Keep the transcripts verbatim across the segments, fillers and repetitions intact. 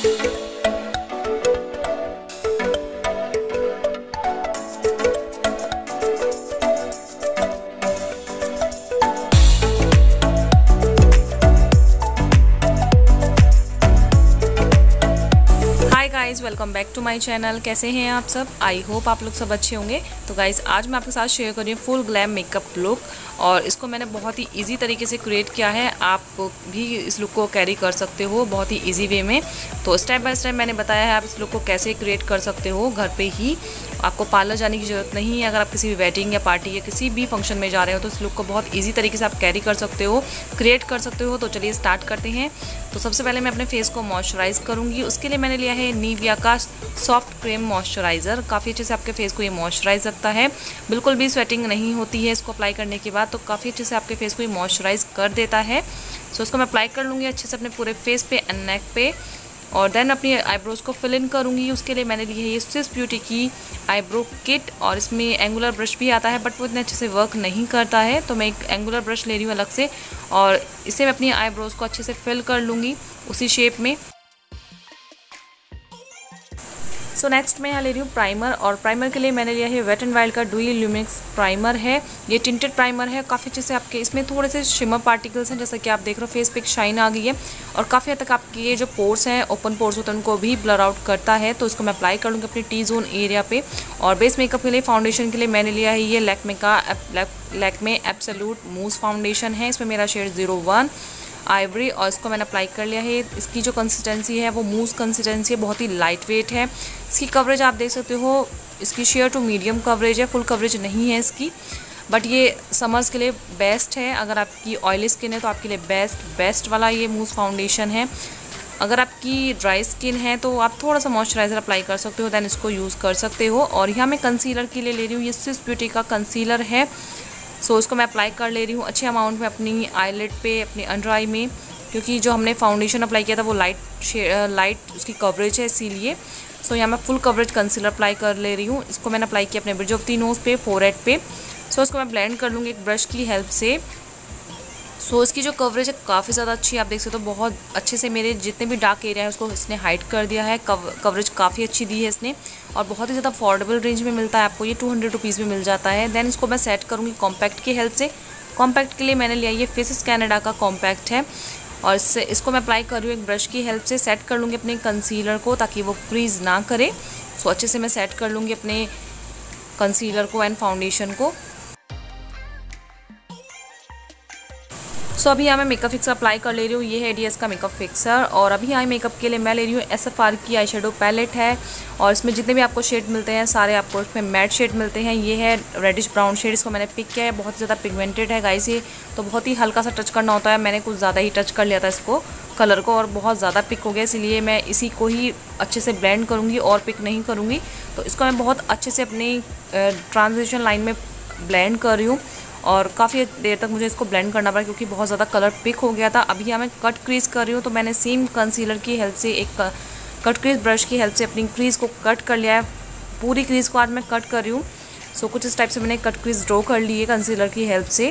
Guys welcome back to my channel. कैसे हैं आप सब? आई होप आप लोग सब अच्छे होंगे। तो गाइज़ आज मैं आपके साथ शेयर कर रही हूँ फुल ग्लैम मेकअप लुक, और इसको मैंने बहुत ही इजी तरीके से क्रिएट किया है। आप भी इस लुक को कैरी कर सकते हो बहुत ही इजी वे में। तो स्टेप बाय स्टेप मैंने बताया है आप इस लुक को कैसे क्रिएट कर सकते हो घर पे ही। आपको पार्लर जाने की ज़रूरत नहीं है। अगर आप किसी भी वेडिंग या पार्टी या किसी भी फंक्शन में जा रहे हो तो इस लुक को बहुत ईजी तरीके से आप कैरी कर सकते हो, क्रिएट कर सकते हो। तो चलिए स्टार्ट करते हैं। तो सबसे पहले मैं अपने फेस को मॉइस्चराइज़ करूँगी। उसके लिए मैंने लिया है निविया का सॉफ्ट क्रीम मॉइस्चराइज़र। काफ़ी अच्छे से आपके फेस को ये मॉइस्चराइज रखता है, बिल्कुल भी स्वेटिंग नहीं होती है इसको अप्लाई करने के बाद। तो काफ़ी अच्छे से आपके फेस को ये मॉइस्चराइज कर देता है। सो इसको मैं अप्लाई कर लूँगी अच्छे से अपने पूरे फेस पे एंड नेक पे, और देन अपनी आईब्रोज़ को फिल इन करूँगी। उसके लिए मैंने ली है ये स्विस ब्यूटी की आईब्रो किट, और इसमें एंगुलर ब्रश भी आता है बट वो इतने अच्छे से वर्क नहीं करता है। तो मैं एक एंगुलर ब्रश ले रही हूँ अलग से, और इसे मैं अपनी आईब्रोज़ को अच्छे से फिल कर लूँगी उसी शेप में। सो नेक्स्ट मैं यहाँ ले रही हूँ प्राइमर, और प्राइमर के लिए मैंने लिया है वेट एंड वाइल्ड का डुई ल्यूमिक्स प्राइमर है। ये टिंटेड प्राइमर है। काफ़ी अच्छे से आपके इसमें थोड़े से शिमर पार्टिकल्स हैं, जैसा कि आप देख रहे हो फेस पे एक शाइन आ गई है, और काफ़ी हद तक आपके ये जो पोर्स हैं, ओपन पोर्स होते हैं, उनको भी ब्लर आउट करता है। तो इसको मैं अप्लाई कर लूँगी अपनी टी जोन एरिया पे। और बेस मेकअप के लिए फाउंडेशन के लिए मैंने लिया है ये लैक्मे का लैक्मे एब्सोल्यूट मूस फाउंडेशन है। इसमें मेरा शेड ज़ीरो वन आइवरी, और इसको मैंने अप्लाई कर लिया है। इसकी जो कंसिस्टेंसी है वो मूस कंसिस्टेंसी है, बहुत ही लाइट वेट है। इसकी कवरेज आप देख सकते हो, इसकी शेयर टू मीडियम कवरेज है, फुल कवरेज नहीं है इसकी, बट ये समर्स के लिए बेस्ट है। अगर आपकी ऑयली स्किन है तो आपके लिए बेस्ट बेस्ट वाला ये मूस फाउंडेशन है। अगर आपकी ड्राई स्किन है तो आप थोड़ा सा मॉइस्चराइज़र अप्लाई कर सकते हो, दैन इसको यूज़ कर सकते हो। और यहाँ मैं कंसीलर के लिए ले रही हूँ ये स्विस ब्यूटी का कंसीलर है। सो so, इसको मैं अप्लाई कर ले रही हूँ अच्छे अमाउंट में अपनी आईलिड पे, अपनी अंडर आई में, क्योंकि जो हमने फाउंडेशन अप्लाई किया था वो लाइट लाइट उसकी कवरेज है इसीलिए। सो so, यहाँ मैं फुल कवरेज कंसीलर अप्लाई कर ले रही हूँ। इसको मैंने अप्लाई किया अपने ब्रिज ऑफ दी नोज़ पे, फोरहेड पे। सो so, इसको मैं ब्लेंड कर लूँगी एक ब्रश की हेल्प से। सो so, इसकी जो कवरेज है काफ़ी ज़्यादा अच्छी है, आप देख सकते हो बहुत अच्छे से मेरे जितने भी डार्क एरिया है उसको इसने हाइड कर दिया है। कव, कवरेज काफ़ी अच्छी दी है इसने, और बहुत ही ज़्यादा अफोर्डेबल रेंज में मिलता है आपको, ये टू हंड्रेड रुपीज़ में मिल जाता है। देन इसको मैं सेट करूँगी कॉम्पैक्ट की हेल्प से। कॉम्पैक्ट के लिए मैंने लिया ये फेसेस कैनेडा का कॉम्पैक्ट है, और इससे इसको मैं अप्लाई कर रही हूँ एक ब्रश की हेल्प से। सेट कर लूँगी अपने कंसीलर को ताकि वो क्रीज ना करे। सो अच्छे से मैं सेट कर लूँगी अपने कंसीलर को एंड फाउंडेशन को। सो so, अभी यहाँ मैं मेकअप फिक्सर अप्लाई कर ले रही हूँ। ये है डी एस का मेकअप फिक्सर, और अभी यहाँ मेकअप के लिए मैं ले रही हूँ एस एफ आर की आई शेडो पैलेट है, और इसमें जितने भी आपको शेड मिलते हैं सारे आपको इसमें मैट शेड मिलते हैं। ये है रेडिश ब्राउन शेड, इसको मैंने पिक किया है। बहुत ज़्यादा पिगमेंटेड है गाइस ये, तो बहुत ही हल्का सा टच करना होता है। मैंने कुछ ज़्यादा ही टच कर लिया था इसको कलर को, और बहुत ज़्यादा पिक हो गया, इसलिए मैं इसी को ही अच्छे से ब्लेंड करूँगी और पिक नहीं करूँगी। तो इसको मैं बहुत अच्छे से अपनी ट्रांजिशन लाइन में ब्लेंड कर रही हूँ, और काफ़ी देर तक मुझे इसको ब्लेंड करना पड़ा क्योंकि बहुत ज़्यादा कलर पिक हो गया था। अभी यहाँ मैं कट क्रीज कर रही हूँ, तो मैंने सेम कंसीलर की हेल्प से, एक कट क्रीज ब्रश की हेल्प से अपनी क्रीज को कट कर लिया है। पूरी क्रीज को आज मैं कट कर रही हूँ। सो कुछ इस टाइप से मैंने कट क्रीज ड्रॉ कर ली है कंसीलर की हेल्प से।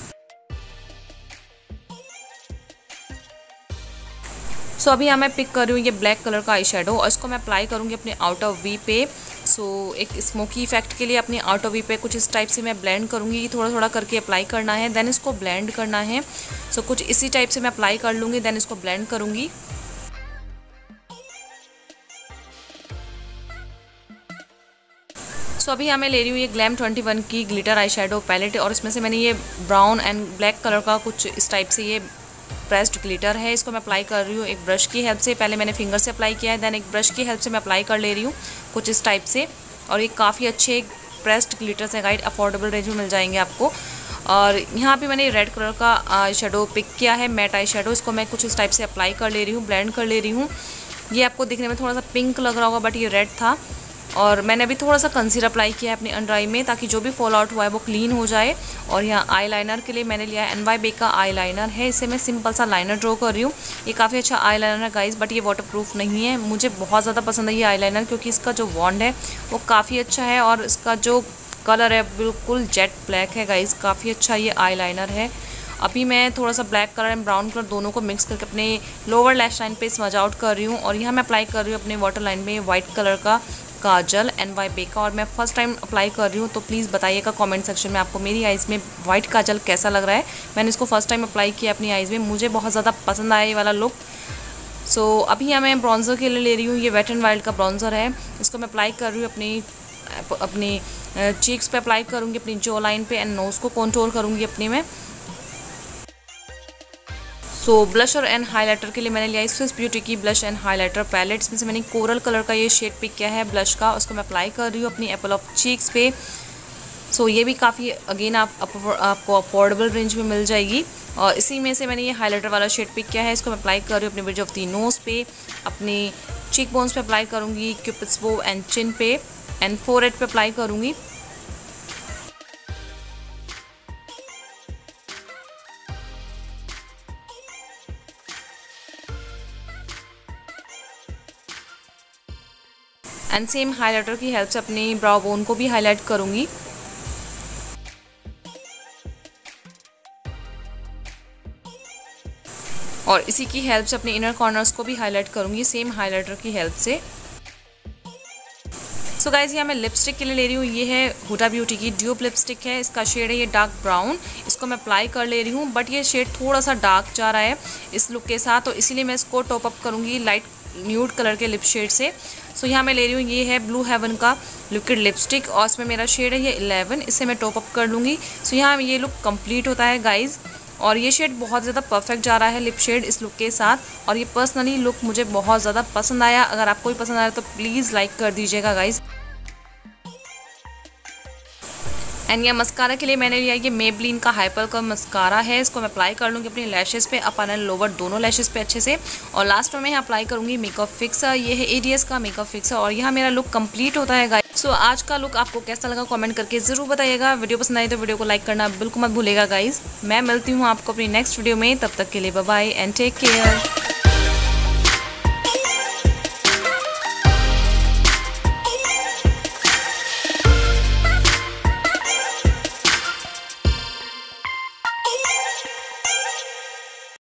सो so, अभी यहाँ मैं पिक कर रही हूँ ये ब्लैक कलर का आई शेडो, और इसको मैं अप्लाई करूँगी अपने आउटर वी पे। सो so, एक स्मोकी इफेक्ट के लिए अपनी आउटर वी पे कुछ इस टाइप से मैं ब्लेंड करूँगी, थोड़ा थोड़ा करके अप्लाई करना है, देन इसको ब्लेंड करना है। सो so, कुछ इसी टाइप से मैं अप्लाई कर लूँगी, देन इसको ब्लेंड करूँगी। सो so, अभी यहाँ मैं ले रही हूँ ये ग्लैम ट्वेंटी वन की ग्लिटर आई शेडो पैलेट, और इसमें से मैंने ये ब्राउन एंड ब्लैक कलर का कुछ इस टाइप से ये प्रेस्ड ग्लिटर है, इसको मैं अप्लाई कर रही हूँ एक ब्रश की हेल्प से। पहले मैंने फिंगर से अप्लाई किया है, देन एक ब्रश की हेल्प से मैं अप्लाई कर ले रही हूँ कुछ इस टाइप से। और ये काफ़ी अच्छे प्रेस्ड ग्लिटर्स है गाइड, अफोर्डेबल रेंज में मिल जाएंगे आपको। और यहाँ पे मैंने रेड कलर का आई शेडो पिक किया है, मैट आई शेडो, इसको मैं कुछ इस टाइप से अप्लाई कर ले रही हूँ, ब्लेंड कर ले रही हूँ। ये आपको दिखने में थोड़ा सा पिंक लग रहा होगा बट ये रेड था। और मैंने अभी थोड़ा सा कंसीलर अप्लाई किया है अपने अंडर आई में, ताकि जो भी फॉल आउट हुआ है वो क्लीन हो जाए। और यहाँ आई लाइनर के लिए मैंने लिया है एन वाई बे का आई लाइनर है, इससे मैं सिंपल सा लाइनर ड्रॉ कर रही हूँ। ये काफ़ी अच्छा आई लाइनर है गाइस, बट ये वाटरप्रूफ नहीं है। मुझे बहुत ज़्यादा पसंद है ये आई लाइनर, क्योंकि इसका जो वॉन्ड है वो काफ़ी अच्छा है, और इसका जो कलर है बिल्कुल जेट ब्लैक है गाइस, काफ़ी अच्छा ये आई लाइनर है। अभी मैं थोड़ा सा black colour and brown colour दोनों को मिक्स करके अपने लोअर लैश लाइन पे स्मज आउट कर रही हूँ। और यहाँ मैं अप्लाई कर रही हूँ अपने वाटर लाइन में वाइट कलर का काजल एन वाई बे का। और मैं फर्स्ट टाइम अप्लाई कर रही हूँ, तो प्लीज़ बताइएगा कमेंट सेक्शन में आपको मेरी आइज़ में वाइट काजल कैसा लग रहा है। मैंने इसको फर्स्ट टाइम अप्लाई किया अपनी आइज़ में, मुझे बहुत ज़्यादा पसंद आया ये वाला लुक। सो so, अभी यहाँ मैं ब्राउज़र के लिए ले रही हूँ, ये वेट एंड वाइल्ड का ब्राउज़र है। इसको मैं अप्लाई कर रही हूँ अपनी अपनी चीक्स पे अप्लाई करूँगी, अपनी जो लाइन पे एंड नोज़ को कंटूर करूँगी अपनी में। सो ब्लशर एंड हाइलाइटर के लिए मैंने लिया स्विस ब्यूटी की ब्लश एंड हाइलाइटर पैलेट। इसमें से मैंने कोरल कलर का ये शेड पिक किया है ब्लश का, उसको मैं अप्लाई कर रही हूँ अपनी एप्पल ऑफ चीक्स पे। सो so, ये भी काफ़ी अगेन आप, आप आपको अफोर्डेबल रेंज में मिल जाएगी। और इसी में से मैंने ये हाइलाइटर वाला शेड पिक किया है, इसको मैं अप्लाई कर रही हूँ अपने ब्रिज ऑफ दी नोज़ पे, अपनी चीक बोन्स पे अप्लाई करूँगी, क्यूपिड्स बो एंड चिन पे एंड फोरहेड पे अप्लाई करूँगी। एंड सेम हाइलाइटर की हेल्प से अपनी ब्राउ बोन को भी हाईलाइट करूँगी। और इसी की हेल्प से अपने इनर कॉर्नर्स को भी हाईलाइट करूँगी सेम हाइलाइटर की हेल्प से। सो गाइज यहाँ मैं लिपस्टिक के लिए ले रही हूँ, ये है हुडा ब्यूटी की ड्यूब लिपस्टिक है, इसका शेड है ये डार्क ब्राउन। इसको मैं अप्लाई कर ले रही हूँ, बट ये शेड थोड़ा सा डार्क जा रहा है इस लुक के साथ, तो इसीलिए मैं इसको टॉप अप करूँगी लाइट न्यूड कलर के लिप शेड से। सो so, यहाँ मैं ले रही हूँ, ये है ब्लू हेवन का लिक्विड लिपस्टिक और इसमें मेरा शेड है ये इलेवन, इससे मैं टॉप अप कर लूँगी। सो so, यहाँ ये लुक कंप्लीट होता है गाइज़, और ये शेड बहुत ज़्यादा परफेक्ट जा रहा है लिप शेड इस लुक के साथ। और ये पर्सनली लुक मुझे बहुत ज़्यादा पसंद आया। अगर आपको भी पसंद आया तो प्लीज़ लाइक कर दीजिएगा गाइज़। एंड ये मस्कारा के लिए मैंने लिया ये मेबलिन का हाइपर का मस्कारा है, इसको मैं अप्लाई कर लूँगी अपनी लैशेज़ पे, अपर एंड लोअर दोनों लैशेज़ पे अच्छे से। और लास्ट में मैं अप्लाई करूँगी मेकअप फिक्स, ये है एडीएस का मेकअप फिक्स और यहाँ मेरा लुक कंप्लीट होता है गाइस। सो आज का लुक आपको कैसा लगा कमेंट करके ज़रूर बताइएगा। वीडियो पसंद आई तो वीडियो को लाइक करना बिल्कुल मत भूलेगा गाइज़। मैं मिलती हूँ आपको अपनी नेक्स्ट वीडियो में, तब तक के लिए bye bye and take care.